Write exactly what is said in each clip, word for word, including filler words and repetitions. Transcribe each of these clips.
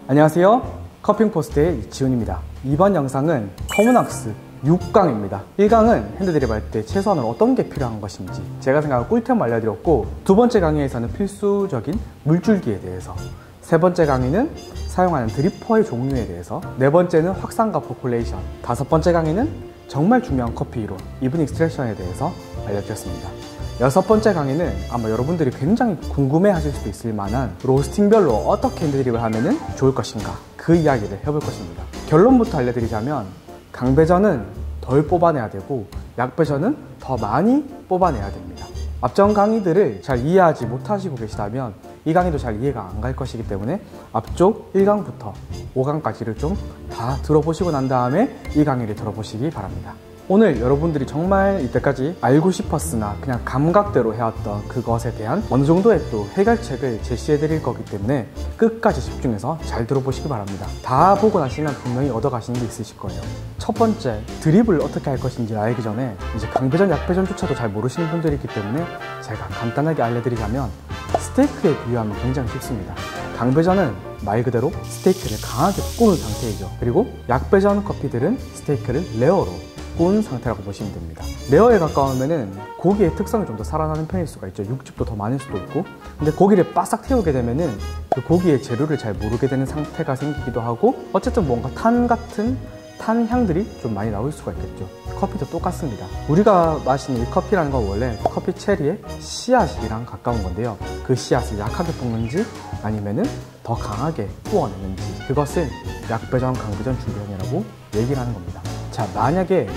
안녕하세요, 커핑포스트의 이지훈입니다. 이번 영상은 커문학습 육 강입니다 일 강은 핸드드립 할 때 최소한으로 어떤 게 필요한 것인지 제가 생각한 꿀템 알려드렸고, 두 번째 강의에서는 필수적인 물줄기에 대해서, 세 번째 강의는 사용하는 드리퍼의 종류에 대해서, 네 번째는 확산과 포콜레이션, 다섯 번째 강의는 정말 중요한 커피 이론, 이븐 익스트랙션에 대해서 알려드렸습니다. 여섯 번째 강의는 아마 여러분들이 굉장히 궁금해 하실 수도 있을 만한 로스팅별로 어떻게 핸드드립을 하면 좋을 것인가, 그 이야기를 해볼 것입니다. 결론부터 알려드리자면 강배전은 덜 뽑아내야 되고 약배전은 더 많이 뽑아내야 됩니다. 앞전 강의들을 잘 이해하지 못하시고 계시다면 이 강의도 잘 이해가 안 갈 것이기 때문에 앞쪽 일 강부터 오 강까지를 좀 다 들어보시고 난 다음에 이 강의를 들어보시기 바랍니다. 오늘 여러분들이 정말 이때까지 알고 싶었으나 그냥 감각대로 해왔던 그것에 대한 어느 정도의 또 해결책을 제시해 드릴 거기 때문에 끝까지 집중해서 잘 들어보시기 바랍니다. 다 보고 나시면 분명히 얻어가시는 게 있으실 거예요. 첫 번째, 드립을 어떻게 할 것인지 알기 전에 이제 강배전, 약배전조차도 잘 모르시는 분들이 있기 때문에 제가 간단하게 알려드리자면, 스테이크에 비유하면 굉장히 쉽습니다. 강배전은 말 그대로 스테이크를 강하게 구운 상태이죠. 그리고 약배전 커피들은 스테이크를 레어로 구운 상태라고 보시면 됩니다. 레어에 가까우면은 고기의 특성이 좀 더 살아나는 편일 수가 있죠. 육즙도 더 많을 수도 있고. 근데 고기를 바싹 태우게 되면은 그 고기의 재료를 잘 모르게 되는 상태가 생기기도 하고, 어쨌든 뭔가 탄 같은 탄 향들이 좀 많이 나올 수가 있겠죠. 커피도 똑같습니다. 우리가 마시는 이 커피라는 건 원래 커피 체리의 씨앗이랑 가까운 건데요, 그 씨앗을 약하게 볶는지 아니면은 더 강하게 구워내는지, 그것을 약배전, 강배전 준비형이라고 얘기를 하는 겁니다. 자, 만약에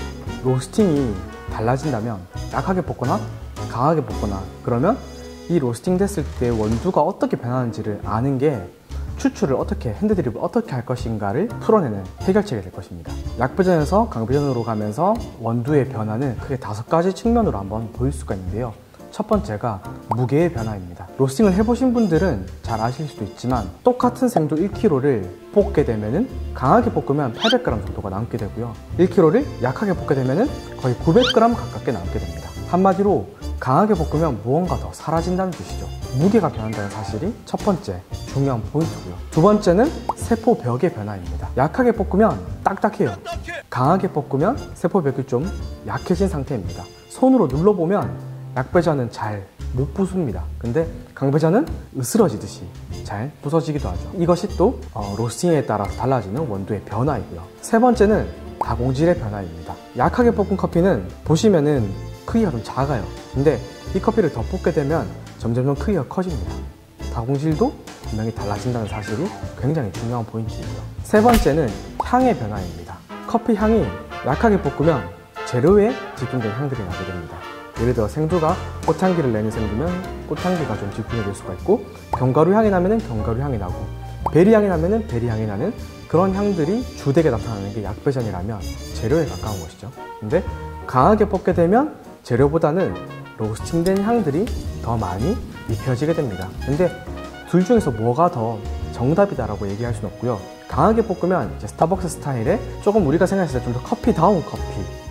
로스팅이 달라진다면, 약하게 볶거나 강하게 볶거나, 그러면 이 로스팅 됐을 때 원두가 어떻게 변하는지를 아는 게 추출을 어떻게, 핸드드립을 어떻게 할 것인가를 풀어내는 해결책이 될 것입니다. 약배전에서 강배전으로 가면서 원두의 변화는 크게 다섯 가지 측면으로 한번 보일 수가 있는데요. 첫 번째가 무게의 변화입니다. 로스팅을 해보신 분들은 잘 아실 수도 있지만, 똑같은 생도 일 킬로그램를 볶게 되면은 강하게 볶으면 팔백 그램 정도가 남게 되고요, 일 킬로그램을 약하게 볶게 되면은 거의 구백 그램 가깝게 남게 됩니다. 한마디로 강하게 볶으면 무언가 더 사라진다는 뜻이죠. 무게가 변한다는 사실이 첫 번째 중요한 포인트고요. 두 번째는 세포벽의 변화입니다. 약하게 볶으면 딱딱해요. 강하게 볶으면 세포벽이 좀 약해진 상태입니다. 손으로 눌러보면 약배전은 잘 못 부숩니다. 근데 강배전은 으스러지듯이 잘 부서지기도 하죠. 이것이 또 어, 로스팅에 따라서 달라지는 원두의 변화이고요. 세 번째는 다공질의 변화입니다. 약하게 볶은 커피는 보시면은 크기가 좀 작아요. 근데 이 커피를 더 볶게 되면 점점점 크기가 커집니다. 다공질도 분명히 달라진다는 사실이 굉장히 중요한 포인트이고요. 세 번째는 향의 변화입니다. 커피 향이 약하게 볶으면 재료에 집중된 향들이 나게 됩니다. 예를 들어 생두가 꽃향기를 내는 생두면 꽃향기가 좀 집중이 될 수가 있고, 견과류 향이 나면은 견과류 향이 나고, 베리 향이 나면은 베리 향이 나는 그런 향들이 주되게 나타나는 게 약배전이라면 재료에 가까운 것이죠. 근데 강하게 볶게 되면 재료보다는 로스팅된 향들이 더 많이 입혀지게 됩니다. 근데 둘 중에서 뭐가 더 정답이다라고 얘기할 수는 없고요. 강하게 볶으면 이제 스타벅스 스타일의 조금 우리가 생각했을 때 좀 더 커피다운 커피,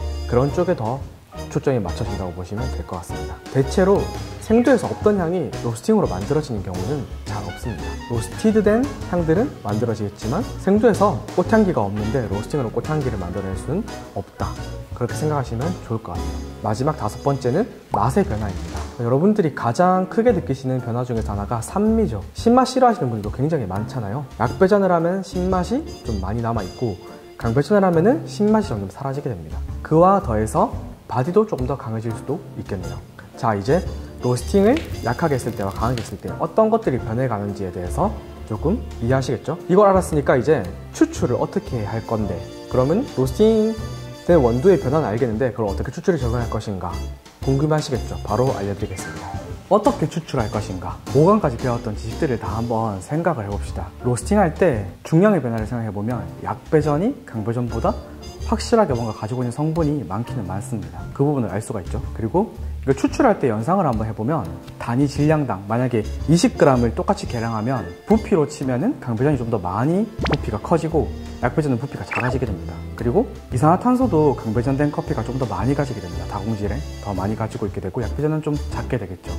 그런 쪽에 더 초점이 맞춰진다고 보시면 될 것 같습니다. 대체로 생두에서 없던 향이 로스팅으로 만들어지는 경우는 잘 없습니다. 로스티드된 향들은 만들어지겠지만 생두에서 꽃향기가 없는데 로스팅으로 꽃향기를 만들어낼 수는 없다, 그렇게 생각하시면 좋을 것 같아요. 마지막 다섯 번째는 맛의 변화입니다. 여러분들이 가장 크게 느끼시는 변화 중에서 하나가 산미죠. 신맛 싫어하시는 분들도 굉장히 많잖아요. 약배전을 하면 신맛이 좀 많이 남아있고, 강배전을 하면 신맛이 점점 사라지게 됩니다. 그와 더해서 바디도 조금 더 강해질 수도 있겠네요. 자, 이제 로스팅을 약하게 했을 때와 강하게 했을 때 어떤 것들이 변해가는지에 대해서 조금 이해하시겠죠? 이걸 알았으니까 이제 추출을 어떻게 할 건데, 그러면 로스팅 된 원두의 변화는 알겠는데 그걸 어떻게 추출을 적용할 것인가 궁금하시겠죠? 바로 알려드리겠습니다. 어떻게 추출할 것인가, 오 강까지 배웠던 지식들을 다 한번 생각을 해봅시다. 로스팅할 때 중량의 변화를 생각해보면 약배전이 강배전보다 확실하게 뭔가 가지고 있는 성분이 많기는 많습니다. 그 부분을 알 수가 있죠. 그리고 이걸 추출할 때 연상을 한번 해보면 단위 질량당 만약에 이십 그램을 똑같이 계량하면 부피로 치면은 강배전이 좀 더 많이 부피가 커지고 약배전은 부피가 작아지게 됩니다. 그리고 이산화탄소도 강배전된 커피가 좀 더 많이 가지게 됩니다. 다공질에 더 많이 가지고 있게 되고 약배전은 좀 작게 되겠죠.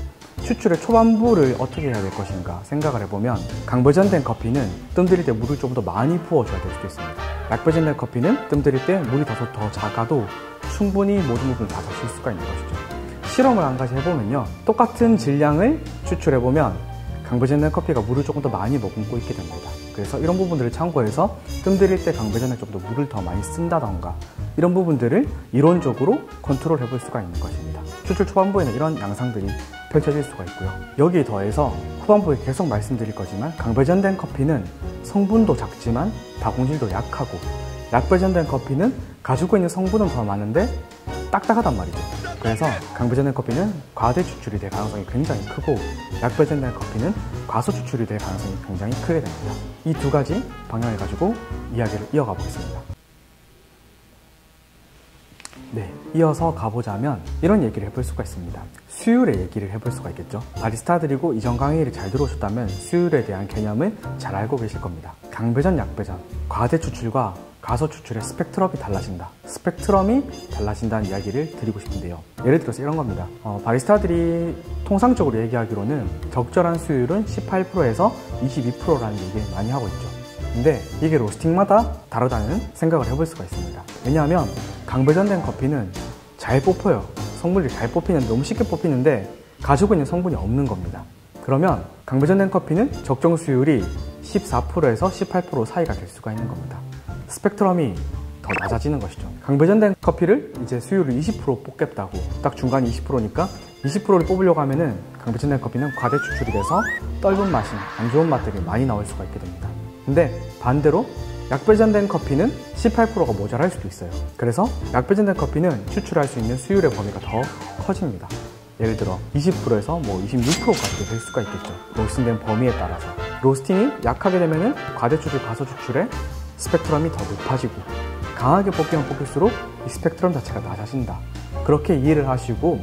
추출의 초반부를 어떻게 해야 될 것인가 생각을 해보면, 강배전된 커피는 뜸 들일 때 물을 좀 더 많이 부어줘야 될 수도 있습니다. 약배전된 커피는 뜸 들일 때 물이 더, 더 작아도 충분히 모든 부분을 다 적실 수가 있는 것이죠. 실험을 한 가지 해보면요, 똑같은 질량을 추출해보면 강배전된 커피가 물을 조금 더 많이 머금고 있게 됩니다. 그래서 이런 부분들을 참고해서 뜸 들일 때 강배전에 좀 더 물을 더 많이 쓴다던가 이런 부분들을 이론적으로 컨트롤 해볼 수가 있는 것입니다. 추출 초반부에는 이런 양상들이 펼쳐질 수가 있고요. 여기에 더해서 후반부에 계속 말씀드릴 거지만, 강배전된 커피는 성분도 작지만 다공질도 약하고, 약배전된 커피는 가지고 있는 성분은 더 많은데 딱딱하단 말이죠. 그래서 강배전된 커피는 과대 추출이 될 가능성이 굉장히 크고, 약배전된 커피는 과소 추출이 될 가능성이 굉장히 크게 됩니다. 이 두 가지 방향을 가지고 이야기를 이어가 보겠습니다. 네, 이어서 가보자면 이런 얘기를 해볼 수가 있습니다. 수율의 얘기를 해볼 수가 있겠죠. 바리스타들이고 이전 강의를 잘 들어오셨다면 수율에 대한 개념을 잘 알고 계실 겁니다. 강배전, 약배전, 과대 추출과 과소 추출의 스펙트럼이 달라진다. 스펙트럼이 달라진다는 이야기를 드리고 싶은데요. 예를 들어서 이런 겁니다. 어, 바리스타들이 통상적으로 얘기하기로는 적절한 수율은 십팔 퍼센트에서 이십이 퍼센트라는 얘기를 많이 하고 있죠. 근데 이게 로스팅마다 다르다는 생각을 해볼 수가 있습니다. 왜냐하면 강배전된 커피는 잘 뽑혀요. 성분이 잘 뽑히는데, 너무 쉽게 뽑히는데 가지고 있는 성분이 없는 겁니다. 그러면 강배전된 커피는 적정 수율이 십사 퍼센트에서 십팔 퍼센트 사이가 될 수가 있는 겁니다. 스펙트럼이 더 낮아지는 것이죠. 강배전된 커피를 이제 수율을 이십 퍼센트 뽑겠다고, 딱 중간이 이십 퍼센트니까 이십 퍼센트를 뽑으려고 하면은 강배전된 커피는 과대 추출이 돼서 떫은 맛이, 안 좋은 맛들이 많이 나올 수가 있게 됩니다. 근데 반대로 약배전된 커피는 십팔 퍼센트가 모자랄 수도 있어요. 그래서 약배전된 커피는 추출할 수 있는 수율의 범위가 더 커집니다. 예를 들어 이십 퍼센트에서 뭐 이십육 퍼센트까지 될 수가 있겠죠. 로스팅된 범위에 따라서. 로스팅이 약하게 되면은 과대 추출, 과소 추출의 스펙트럼이 더 높아지고, 강하게 뽑기만 뽑힐수록 이 스펙트럼 자체가 낮아진다. 그렇게 이해를 하시고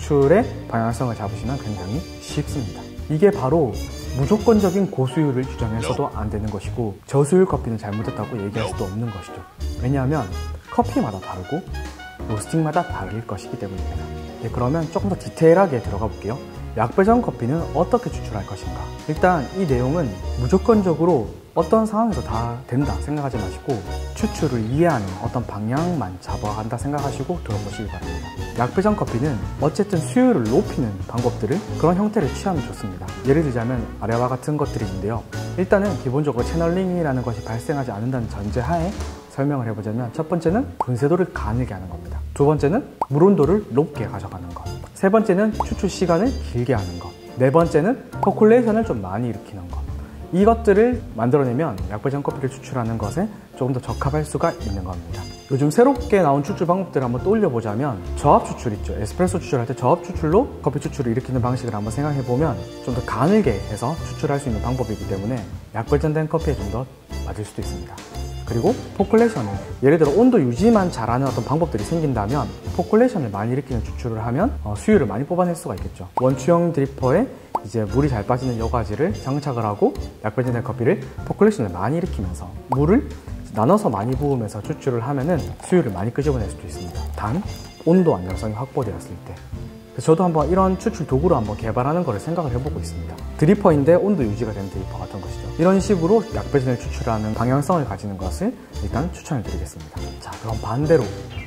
추출의 방향성을 잡으시면 굉장히 쉽습니다. 이게 바로 무조건적인 고수율을 주장해서도 안 되는 것이고, 저수율 커피는 잘못했다고 얘기할 수도 없는 것이죠. 왜냐하면 커피마다 다르고 로스팅마다 다를 것이기 때문입니다. 네, 그러면 조금 더 디테일하게 들어가 볼게요. 약배전 커피는 어떻게 추출할 것인가? 일단 이 내용은 무조건적으로 어떤 상황에서 다 된다 생각하지 마시고, 추출을 이해하는 어떤 방향만 잡아야 한다 생각하시고 들어보시기 바랍니다. 약배전 커피는 어쨌든 수율을 높이는 방법들을, 그런 형태를 취하면 좋습니다. 예를 들자면 아래와 같은 것들이 있는데요. 일단은 기본적으로 채널링이라는 것이 발생하지 않는다는 전제하에 설명을 해보자면, 첫 번째는 분쇄도를 가늘게 하는 겁니다. 두 번째는 물 온도를 높게 가져가는 것. 세 번째는 추출 시간을 길게 하는 것. 네 번째는 퍼콜레이션을 좀 많이 일으키는 것. 이것들을 만들어내면 약배전 커피를 추출하는 것에 조금 더 적합할 수가 있는 겁니다. 요즘 새롭게 나온 추출 방법들을 한번 떠올려보자면, 저압 추출 있죠. 에스프레소 추출할 때 저압 추출로 커피 추출을 일으키는 방식을 한번 생각해보면 좀 더 가늘게 해서 추출할 수 있는 방법이기 때문에 약배전된 커피에 좀 더 맞을 수도 있습니다. 그리고 포콜레이션을, 예를 들어 온도 유지만 잘하는 어떤 방법들이 생긴다면 포콜레이션을 많이 일으키는 추출을 하면 어, 수율을 많이 뽑아낼 수가 있겠죠. 원추형 드리퍼에 이제 물이 잘 빠지는 여과지를 장착을 하고 약배전된 커피를 포콜레이션을 많이 일으키면서 물을 나눠서 많이 부으면서 추출을 하면은 수율을 많이 끄집어낼 수도 있습니다. 단 온도 안정성이 확보되었을 때. 그래서 저도 한번 이런 추출 도구로 한번 개발하는 거를 생각을 해보고 있습니다. 드리퍼인데 온도 유지가 되는 드리퍼 같은 것이죠. 이런 식으로 약배전을 추출하는 방향성을 가지는 것을 일단 추천을 드리겠습니다. 자, 그럼 반대로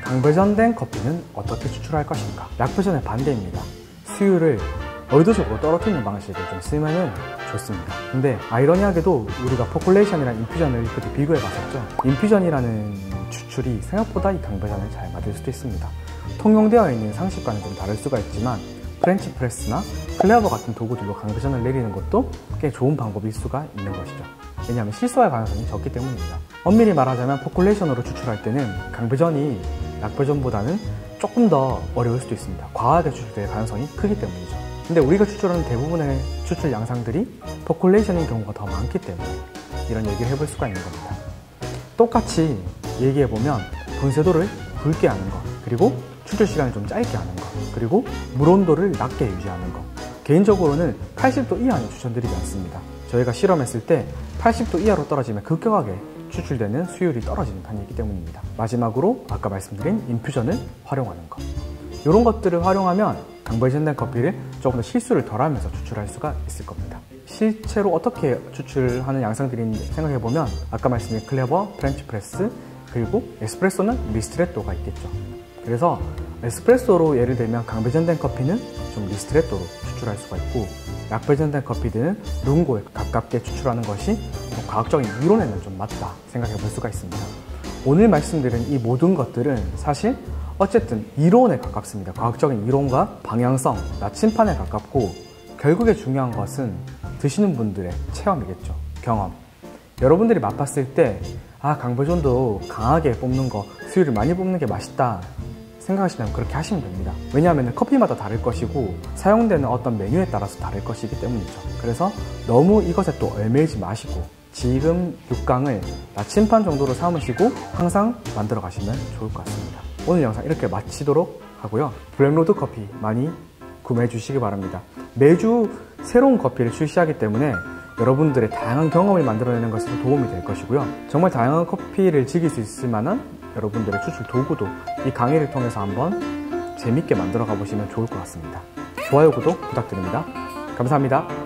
강배전된 커피는 어떻게 추출할 것인가? 약배전의 반대입니다. 수율을 의도적으로 떨어뜨리는 방식을 좀 쓰면은 좋습니다. 근데 아이러니하게도 우리가 포콜레이션이랑 인퓨전을 그때 비교해 봤었죠. 인퓨전이라는 추출이 생각보다 이 강배전에 잘 맞을 수도 있습니다. 통용되어 있는 상식과는 좀 다를 수가 있지만, 프렌치 프레스나 클레버 같은 도구들로 강배전을 내리는 것도 꽤 좋은 방법일 수가 있는 것이죠. 왜냐하면 실수할 가능성이 적기 때문입니다. 엄밀히 말하자면 포콜레이션으로 추출할 때는 강배전이 약배전보다는 조금 더 어려울 수도 있습니다. 과하게 추출될 가능성이 크기 때문이죠. 근데 우리가 추출하는 대부분의 추출 양상들이 포콜레이션인 경우가 더 많기 때문에 이런 얘기를 해볼 수가 있는 겁니다. 똑같이 얘기해보면 분쇄도를 굵게 하는 것, 그리고 추출 시간을 좀 짧게 하는 것, 그리고 물 온도를 낮게 유지하는 것. 개인적으로는 팔십 도 이하는 추천드리지 않습니다. 저희가 실험했을 때 팔십 도 이하로 떨어지면 급격하게 추출되는 수율이 떨어지는 편이기 때문입니다. 마지막으로 아까 말씀드린 인퓨전을 활용하는 것. 이런 것들을 활용하면 강버전된 커피를 조금 더 실수를 덜하면서 추출할 수가 있을 겁니다. 실제로 어떻게 추출하는 양상들인지 생각해보면 아까 말씀드린 클레버, 프렌치 프레스, 그리고 에스프레소는 리스트레토가 있겠죠. 그래서 에스프레소로 예를 들면 강배전된 커피는 좀 리스트레토로 추출할 수가 있고, 약배전된 커피들은 룽고에 가깝게 추출하는 것이 좀 과학적인 이론에는 좀 맞다 생각해 볼 수가 있습니다. 오늘 말씀드린 이 모든 것들은 사실 어쨌든 이론에 가깝습니다. 과학적인 이론과 방향성, 나침판에 가깝고, 결국에 중요한 것은 드시는 분들의 체험이겠죠. 경험. 여러분들이 맛봤을 때 아, 강배전도 강하게 뽑는 거, 수율을 많이 뽑는 게 맛있다 생각하시면 그렇게 하시면 됩니다. 왜냐하면 커피마다 다를 것이고 사용되는 어떤 메뉴에 따라서 다를 것이기 때문이죠. 그래서 너무 이것에 또 얽매이지 마시고 지금 육 강을 나침판 정도로 삼으시고 항상 만들어 가시면 좋을 것 같습니다. 오늘 영상 이렇게 마치도록 하고요. 블랙로드 커피 많이 구매해 주시기 바랍니다. 매주 새로운 커피를 출시하기 때문에 여러분들의 다양한 경험을 만들어내는 것에도 도움이 될 것이고요. 정말 다양한 커피를 즐길 수 있을 만한 여러분들의 추출 도구도 이 강의를 통해서 한번 재밌게 만들어 가보시면 좋을 것 같습니다. 좋아요, 구독 부탁드립니다. 감사합니다.